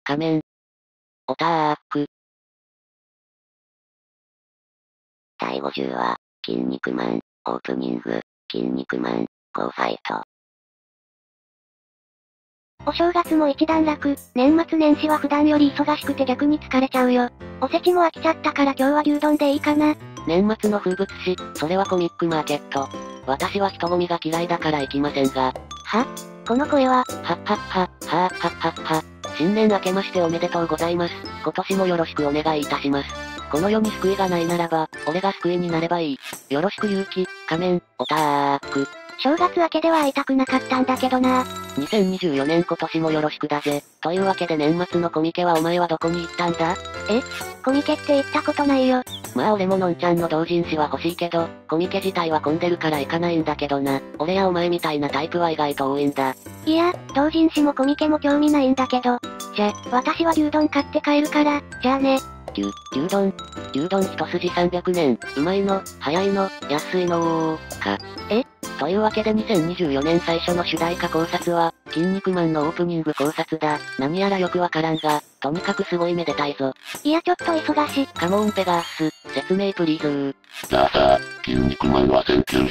仮面。オタク。 第50話、筋肉マン、オープニング、筋肉マン、ゴーファイト。 お正月も一段落、年末年始は普段より忙しくて逆に疲れちゃうよ。おせちも飽きちゃったから今日は牛丼でいいかな。 年末の風物詩、それはコミックマーケット。私は人混みが嫌いだから行きませんが。 は？この声は、 はっはっは、はぁはっはっは。新年明けましておめでとうございます。今年もよろしくお願いいたします。この世に救いがないならば、俺が救いになればいい。よろしく勇気、仮面、オタク。 正月明けでは会いたくなかったんだけどな。 2024年今年もよろしくだぜ。というわけで年末のコミケはお前はどこに行ったんだ？ コミケって行ったことないよ。 まあ俺ものんちゃんの同人誌は欲しいけど、コミケ自体は混んでるから行かないんだけどな。俺やお前みたいなタイプは意外と多いんだ。 いや、同人誌もコミケも興味ないんだけど。私は牛丼買って帰るから、じゃあね。 牛丼一筋300年、うまいの、早いの、安いのか。というわけで2024年最初の主題歌考察は、筋肉マンのオープニング考察だ。何やらよくわからんが、とにかくすごいめでたいぞ。 いやちょっと忙しい。 カモンペガース、説明プリーズー。 さあさあ、筋肉マンは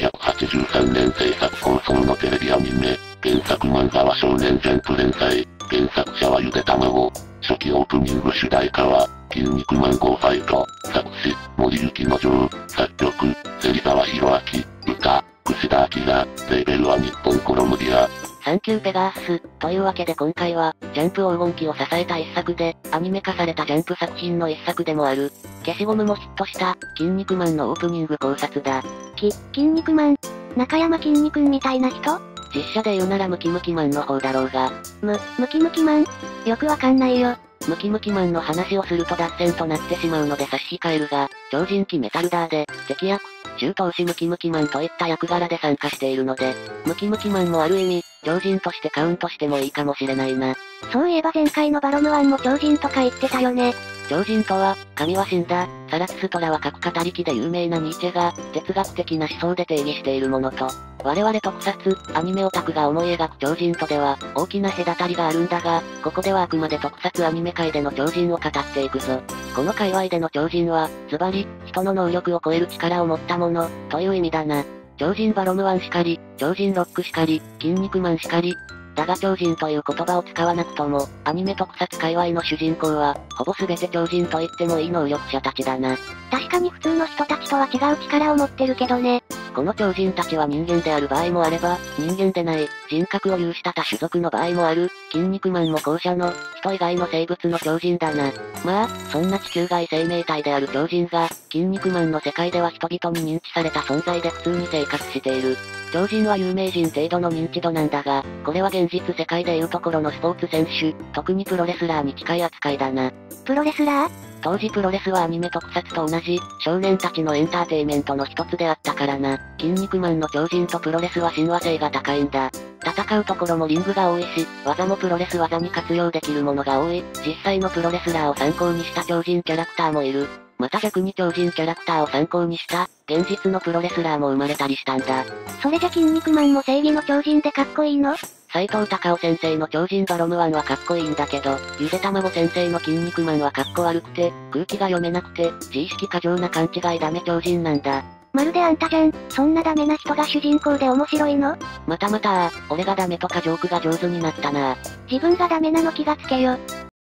1983年制作放送のテレビアニメ。原作漫画は少年ジャンプ連載。原作者はゆでたまご。初期オープニング主題歌は、筋肉マンゴーファイト。作詞、森雪之丞。作曲、芹沢博明。歌、串田明。レーベルは日本コロムビア。 サンキューペガース。というわけで今回は、ジャンプ黄金期を支えた一作で、アニメ化されたジャンプ作品の一作でもある、消しゴムもヒットした、筋肉マンのオープニング考察だ。 筋肉マン？中山筋肉みたいな人？ 実写で言うならムキムキマンの方だろうが。 ムキムキマン？よくわかんないよ。 ムキムキマンの話をすると脱線となってしまうので差し控えるが、超人気メタルダーで、敵役、中等子ムキムキマンといった役柄で参加しているので、ムキムキマンもある意味、超人としてカウントしてもいいかもしれないな。 そういえば前回のバロムワンも超人とか言ってたよね。 超人とは、神は死んだ、サラツストラは各語り機で有名なニーチェが、哲学的な思想で定義しているものと、我々特撮、アニメオタクが思い描く超人とでは、大きな隔たりがあるんだが、ここではあくまで特撮アニメ界での超人を語っていくぞ。この界隈での超人は、ズバリ、人の能力を超える力を持ったもの、という意味だな。超人バロムワンしかり、超人ロックしかり、筋肉マンしかり、だが超人という言葉を使わなくとも、アニメ特撮界隈の主人公は、ほぼ全て超人と言ってもいい能力者たちだな。 確かに普通の人たちとは違う力を持ってるけどね。 この超人たちは人間である場合もあれば、人間でない、人格を有した他種族の場合もある、筋肉マンも後者の、人以外の生物の超人だな。まあ、そんな地球外生命体である超人が、筋肉マンの世界では人々に認知された存在で普通に生活している。超人は有名人程度の認知度なんだが、これは現実世界でいうところのスポーツ選手、特にプロレスラーに近い扱いだな。 プロレスラー？ 当時プロレスはアニメ特撮と同じ、少年たちのエンターテイメントの一つであったからな。筋肉マンの超人とプロレスは親和性が高いんだ。戦うところもリングが多いし、技もプロレス技に活用できるものが多い。実際のプロレスラーを参考にした超人キャラクターもいる。また逆に超人キャラクターを参考にした、現実のプロレスラーも生まれたりしたんだ。 それじゃ筋肉マンも正義の超人でかっこいいの？ 斉藤隆夫先生の超人バロムワンはかっこいいんだけど、ゆでたまご先生の筋肉マンはかっこ悪くて、空気が読めなくて、自意識過剰な勘違いダメ超人なんだ。 まるであんたじゃん。そんなダメな人が主人公で面白いの？ また俺がダメとかジョークが上手になったな。 自分がダメなの気がつけよ。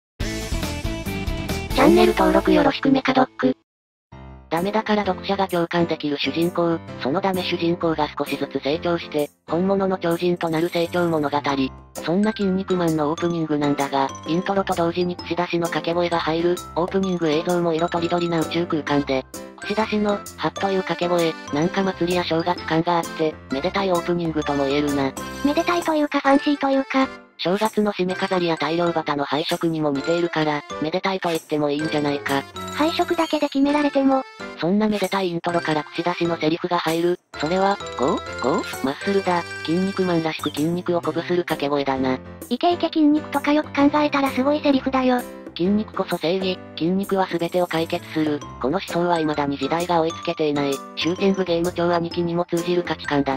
チャンネル登録よろしくメカドック。ダメだから読者が共感できる主人公、そのダメ主人公が少しずつ成長して、本物の超人となる成長物語。そんな筋肉マンのオープニングなんだが、イントロと同時に串出しの掛け声が入る、オープニング映像も色とりどりな宇宙空間で、串出しの、はっという掛け声、なんか祭りや正月感があって、めでたいオープニングとも言えるな。 めでたいというかファンシーというか、 正月の締め飾りや大漁旗の配色にも似ているから、めでたいと言ってもいいんじゃないか。 配色だけで決められても、 そんなめでたいイントロから串出しのセリフが入る。それは、ゴーマッスルだ。筋肉マンらしく筋肉を鼓舞する掛け声だな。 イケイケ筋肉とかよく考えたらすごいセリフだよ。 筋肉こそ正義、筋肉は全てを解決する。この思想は未だに時代が追いつけていない。シューティングゲーム超兄貴にも通じる価値観だな。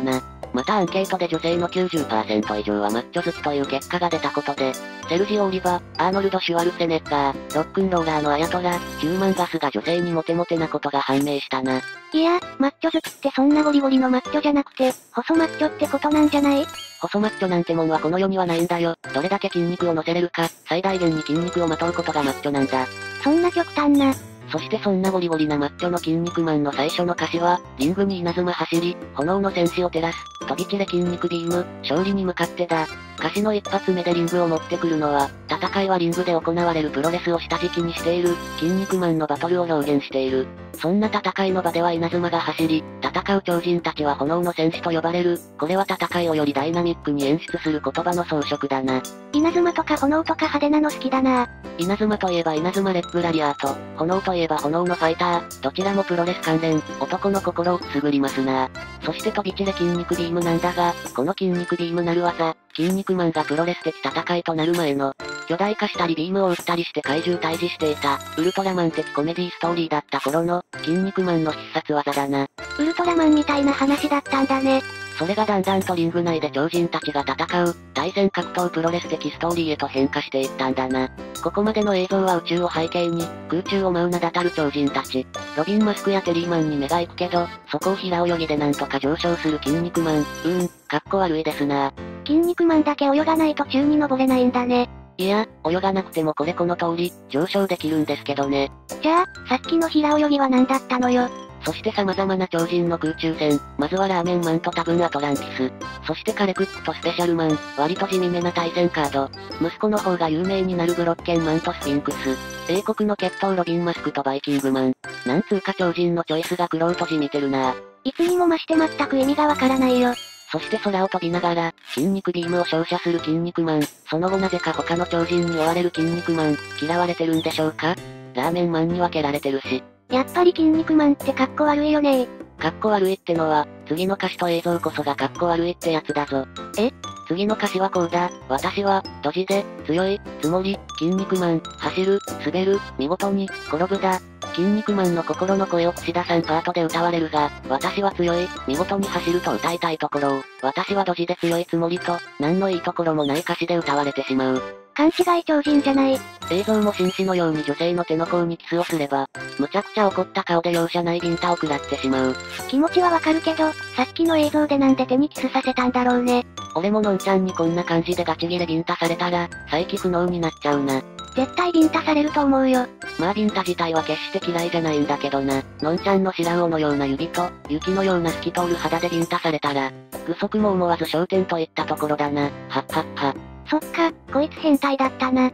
またアンケートで女性の 90% 以上はマッチョ好きという結果が出たことで、セルジオ・オリバ、アーノルド・シュワルツェネッガー、ロックンローラーのアヤトラ、ヒューマンガスが女性にモテモテなことが判明したな。 いや、マッチョ好きってそんなゴリゴリのマッチョじゃなくて、細マッチョってことなんじゃない？ 細マッチョなんてもんはこの世にはないんだよ。どれだけ筋肉を乗せれるか、最大限に筋肉をまとうことがマッチョなんだ。 そんな極端な。 そしてそんなゴリゴリなマッチョの筋肉マンの最初の歌詞は、リングに稲妻走り、炎の戦士を照らす、飛び散れ筋肉ビーム、勝利に向かってだ。歌詞の一発目でリングを持ってくるのは、戦いはリングで行われるプロレスを下敷きにしている、筋肉マンのバトルを表現している。そんな戦いの場では稲妻が走り、戦う超人たちは炎の戦士と呼ばれる。これは戦いをよりダイナミックに演出する言葉の装飾だな。 稲妻とか炎とか派手なの好きだな。 稲妻といえば稲妻レッグラリアート、炎といえば炎のファイター、どちらもプロレス関連、男の心をくすぐりますな。そして飛び散れ筋肉ビームなんだが、この筋肉ビームなる技、筋肉マンがプロレス的戦いとなる前の、巨大化したりビームを打ったりして怪獣退治していた、ウルトラマン的コメディストーリーだった頃の、筋肉マンの必殺技だな。 ウルトラマンみたいな話だったんだね。 それがだんだんとリング内で超人たちが戦う、対戦格闘プロレス的ストーリーへと変化していったんだな。ここまでの映像は宇宙を背景に、空中を舞う名だたる超人たち。ロビンマスクやテリーマンに目が行くけど、そこを平泳ぎでなんとか上昇する筋肉マン。かっこ悪いですな。 筋肉マンだけ泳がないと宙に登れないんだね。 いや、泳がなくてもこの通り、上昇できるんですけどね。 じゃあ、さっきの平泳ぎは何だったのよ。 そして様々な超人の空中戦、まずはラーメンマンと多分アトランティス。そしてカレクックとスペシャルマン、割と地味めな対戦カード。息子の方が有名になるグロッケンマンとスフィンクス。英国の血統ロビンマスクとバイキングマン。なんつうか超人のチョイスがクロートじみてるな。 いつにも増して全く意味がわからないよ。 そして空を飛びながら、筋肉ビームを照射する筋肉マン。その後なぜか他の超人に追われる筋肉マン。嫌われてるんでしょうか？ラーメンマンに分けられてるし。 やっぱり筋肉マンってかっこ悪いよね。 かっこ悪いってのは、次の歌詞と映像こそがかっこ悪いってやつだぞ。次の歌詞はこうだ。私は、ドジで、強い、つもり、筋肉マン、走る、滑る、見事に、転ぶだ。筋肉マンの心の声を串田さんパートで歌われるが、私は強い、見事に走ると歌いたいところを、私はドジで強いつもりと、何のいいところもない歌詞で歌われてしまう。 勘違い超人じゃない。 映像も紳士のように女性の手の甲にキスをすれば、むちゃくちゃ怒った顔で容赦ないビンタを食らってしまう。 気持ちはわかるけど、さっきの映像でなんで手にキスさせたんだろうね。 俺ものんちゃんにこんな感じでガチギレビンタされたら、再起不能になっちゃうな。 絶対ビンタされると思うよ。 まあビンタ自体は決して嫌いじゃないんだけどな。のんちゃんの白魚のような指と、雪のような透き通る肌でビンタされたら、具足も思わず焦点といったところだな。はっはっは。 そっか、こいつ変態だったな。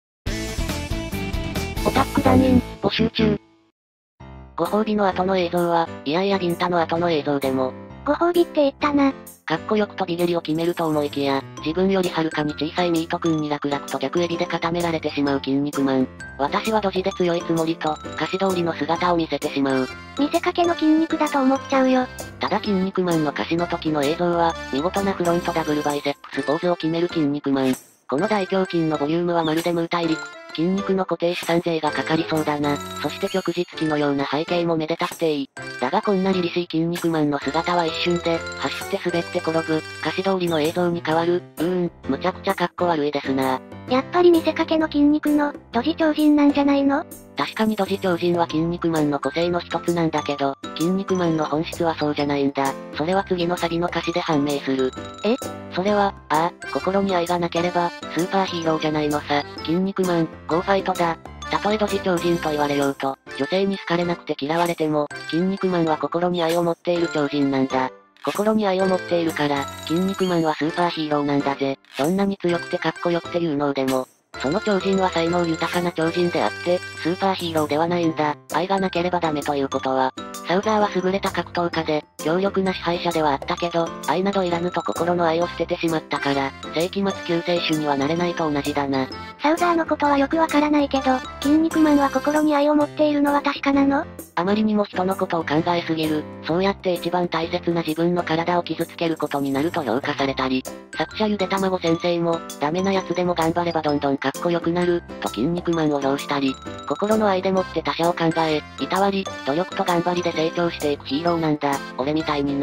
オタック団員、募集中。ご褒美の後の映像は、いやいやビンタの後の映像でも、 ご褒美って言ったな。 かっこよく飛び蹴りを決めると思いきや、自分よりはるかに小さいミート君に楽々と逆エビで固められてしまう筋肉マン。私はドジで強いつもりと、歌詞通りの姿を見せてしまう。 見せかけの筋肉だと思っちゃうよ。 ただ筋肉マンの歌詞の時の映像は、見事なフロントダブルバイセップスポーズを決める筋肉マン。この大胸筋のボリュームはまるでムー大陸。筋肉の固定資産税がかかりそうだな。そして旭日記のような背景もめでたくていい。だがこんな凛々しい筋肉マンの姿は一瞬で、走って滑って転ぶ、歌詞通りの映像に変わる。むちゃくちゃかっこ悪いですな。 やっぱり見せかけの筋肉の、ドジ超人なんじゃないの？ 確かにドジ超人は筋肉マンの個性の一つなんだけど、筋肉マンの本質はそうじゃないんだ。それは次のサビの歌詞で判明する。それは、心に愛がなければ、スーパーヒーローじゃないのさ。筋肉マン、ゴーファイトだ。たとえドジ超人と言われようと、女性に好かれなくて嫌われても、筋肉マンは心に愛を持っている超人なんだ。心に愛を持っているから、筋肉マンはスーパーヒーローなんだぜ。どんなに強くてかっこよくて有能でも。その超人は才能豊かな超人であって、スーパーヒーローではないんだ。愛がなければダメということは。サウザーは優れた格闘家で、強力な支配者ではあったけど、愛などいらぬと心の愛を捨ててしまったから、世紀末救世主にはなれないと同じだな。 サウザーのことはよくわからないけど、筋肉マンは心に愛を持っているのは確かなの？ あまりにも人のことを考えすぎる、そうやって一番大切な自分の体を傷つけることになると評価されたり、作者ゆでたまご先生も、ダメなやつでも頑張ればどんどんかっこよくなる、と筋肉マンを評したり、心の愛でもって他者を考え、いたわり、努力と頑張りで成長していくヒーローなんだ、俺みたいにな。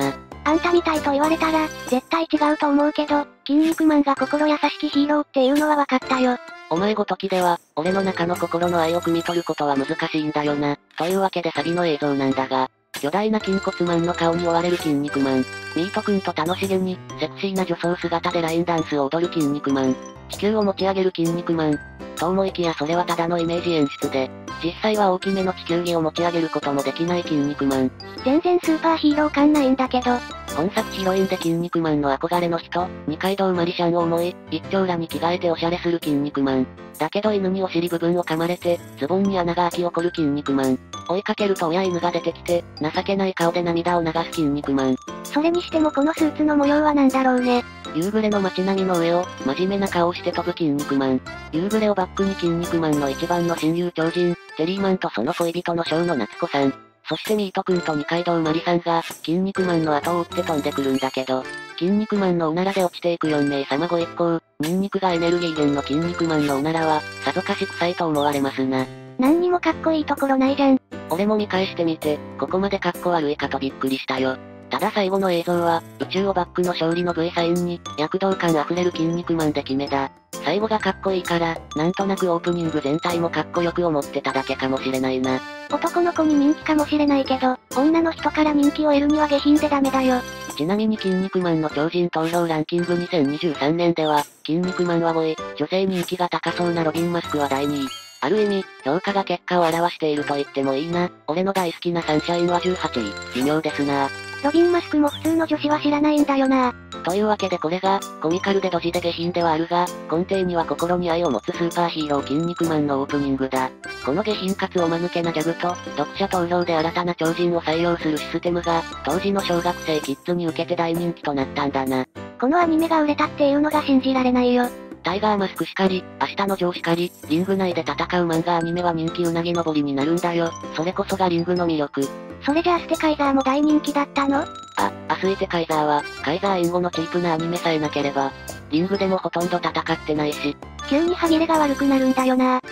あんたみたいと言われたら、絶対違うと思うけど、筋肉マンが心優しきヒーローっていうのは分かったよ。 お前ごときでは、俺の中の心の愛を汲み取ることは難しいんだよな。というわけでサビの映像なんだが、巨大な筋骨マンの顔に追われる筋肉マン。ミート君と楽しげに、セクシーな女装姿でラインダンスを踊る筋肉マン。地球を持ち上げる筋肉マン。と思いきやそれはただのイメージ演出で、実際は大きめの地球儀を持ち上げることもできない筋肉マン。 全然スーパーヒーロー感ないんだけど。 本作ヒロインで筋肉マンの憧れの人、二階堂マリシャンを思い、一丁羅に着替えておしゃれする筋肉マン。だけど犬にお尻部分を噛まれて、ズボンに穴が開き起こる筋肉マン。追いかけると親犬が出てきて、情けない顔で涙を流す筋肉マン。 それにしてもこのスーツの模様は何だろうね。 夕暮れの街並みの上を、真面目な顔をして飛ぶ筋肉マン。夕暮れをバックに筋肉マンの一番の親友超人、テリーマンとその恋人の小野夏子さん。そしてミート君と二階堂マリさんが、筋肉マンの後を追って飛んでくるんだけど、筋肉マンのおならで落ちていく4名様ご一行、ニンニクがエネルギー源の筋肉マンのおならは、さぞかし臭いと思われますな。 何にもかっこいいところないじゃん。 俺も見返してみて、ここまでかっこ悪いかとびっくりしたよ。ただ最後の映像は、宇宙をバックの勝利の V サインに、躍動感あふれる筋肉マンで決めだ。最後がかっこいいから、なんとなくオープニング全体もかっこよく思ってただけかもしれないな。 男の子に人気かもしれないけど、女の人から人気を得るには下品でダメだよ。 ちなみに筋肉マンの超人投票ランキング2023年では、筋肉マンは5位、女性人気が高そうなロビンマスクは第2位。ある意味、評価が結果を表していると言ってもいいな。俺の大好きなサンシャインは18位。微妙ですな。 ロビンマスクも普通の女子は知らないんだよな。 というわけでこれが、コミカルでドジで下品ではあるが、根底には心に愛を持つスーパーヒーロー筋肉マンのオープニングだ。この下品かつおまぬけなギャグと、読者投票で新たな超人を採用するシステムが、当時の小学生キッズに受けて大人気となったんだな。 このアニメが売れたっていうのが信じられないよ。 タイガーマスクしかり、明日のジョーしかり、リング内で戦う漫画アニメは人気うなぎ登りになるんだよ。それこそがリングの魅力。 それじゃあステカイザーも大人気だったの？ アスイテカイザーは、カイザー援護のチープなアニメさえなければ、リングでもほとんど戦ってないし。 急に歯切れが悪くなるんだよな。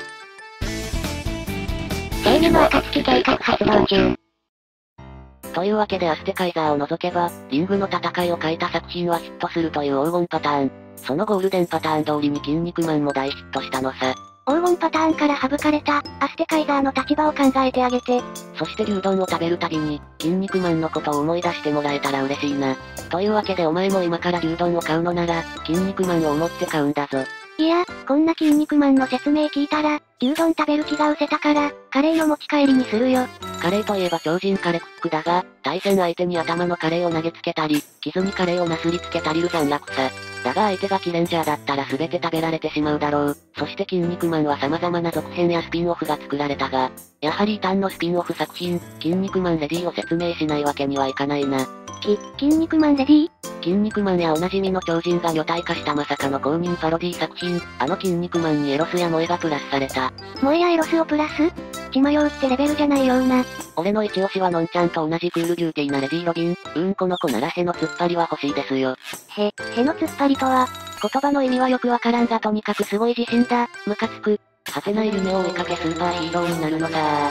正義の暁計画発動中。 というわけでアステカイザーを除けば、リングの戦いを書いた作品はヒットするという黄金パターン。そのゴールデンパターン通りに筋肉マンも大ヒットしたのさ。 黄金パターンから省かれた、アステカイザーの立場を考えてあげて。 そして牛丼を食べるたびに、筋肉マンのことを思い出してもらえたら嬉しいな。というわけでお前も今から牛丼を買うのなら、筋肉マンを思って買うんだぞ。 いや、こんな筋肉マンの説明聞いたら、牛丼食べる気が失せたから、カレーの持ち帰りにするよ。 カレーといえば超人カレクックだが、対戦相手に頭のカレーを投げつけたり、傷にカレーをなすりつけたりる残楽さ。だが相手がキレンジャーだったら全て食べられてしまうだろう。そして筋肉マンは様々な続編やスピンオフが作られたが、やはり異端のスピンオフ作品、筋肉マンレディを説明しないわけにはいかないな。 筋肉マンレディ？ 筋肉マンやおなじみの超人が女体化したまさかの公認パロディ作品、あの筋肉マンにエロスや萌えがプラスされた。 萌えやエロスをプラス？血迷うってレベルじゃないような。 俺の一押しはのんちゃんと同じクールビューティーなレディロビン、この子ならへの突っ張りは欲しいですよ。 への突っ張りとは、 言葉の意味はよくわからんがとにかくすごい自信だ、ムカつく。果てない夢を追いかけスーパーヒーローになるのさ。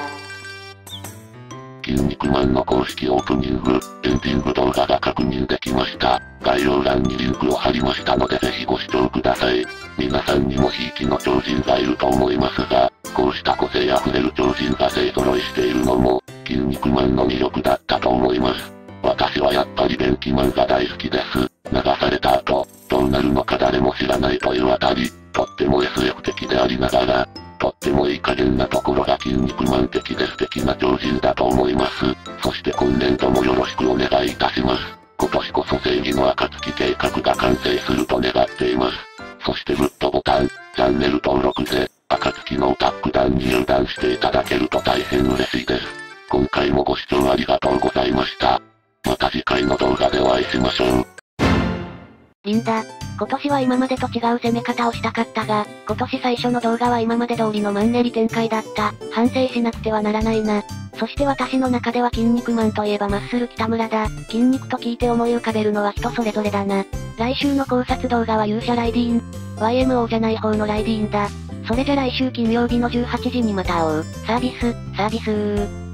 筋肉マンの公式オープニング、エンディング動画が確認できました。概要欄にリンクを貼りましたのでぜひご視聴ください。皆さんにもひいきの超人がいると思いますが、こうした個性あふれる超人が勢揃いしているのも、筋肉マンの魅力だったと思います。私はやっぱり電気マンが大好きです。流された後、どうなるのか誰も知らないというあたり、とっても SF 的でありながら、とってもいい加減なところが筋肉マン的で素敵な超人だと思います。そして今年度もよろしくお願いいたします。今年こそ正義の暁計画が完成すると願っています。そしてグッドボタン、チャンネル登録で、暁のオタック団に入団していただけると大変嬉しいです。今回もご視聴ありがとうございました。また次回の動画でお会いしましょう。 リンダ、今年は今までと違う攻め方をしたかったが、今年最初の動画は今まで通りのマンネリ展開だった。反省しなくてはならないな。そして私の中では筋肉マンといえばマッスル北村だ。筋肉と聞いて思い浮かべるのは人それぞれだな。来週の考察動画は勇者ライディーン。YMO じゃない方のライディーンだ。それじゃ来週金曜日の18時にまた会おう。サービスー。